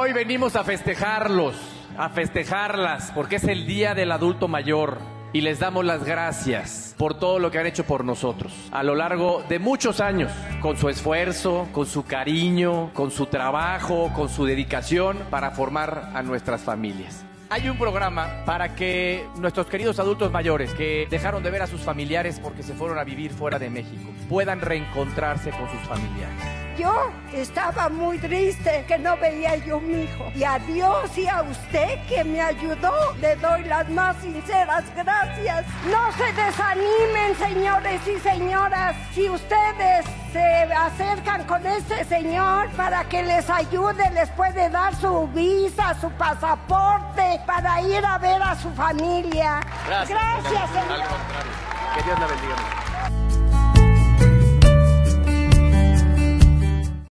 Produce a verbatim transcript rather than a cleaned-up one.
Hoy venimos a festejarlos, a festejarlas, porque es el Día del Adulto Mayor. Y les damos las gracias por todo lo que han hecho por nosotros a lo largo de muchos años, con su esfuerzo, con su cariño, con su trabajo, con su dedicación para formar a nuestras familias. Hay un programa para que nuestros queridos adultos mayores que dejaron de ver a sus familiares porque se fueron a vivir fuera de México puedan reencontrarse con sus familiares. Yo estaba muy triste que no veía yo a mi hijo. Y a Dios y a usted que me ayudó, le doy las más sinceras gracias. No se desanimen, señores y señoras. Si ustedes se acercan con este señor para que les ayude, les puede dar su visa, su pasaporte para ir a ver a su familia. Gracias, Gracias, señor. Al contrario. Que Dios la bendiga.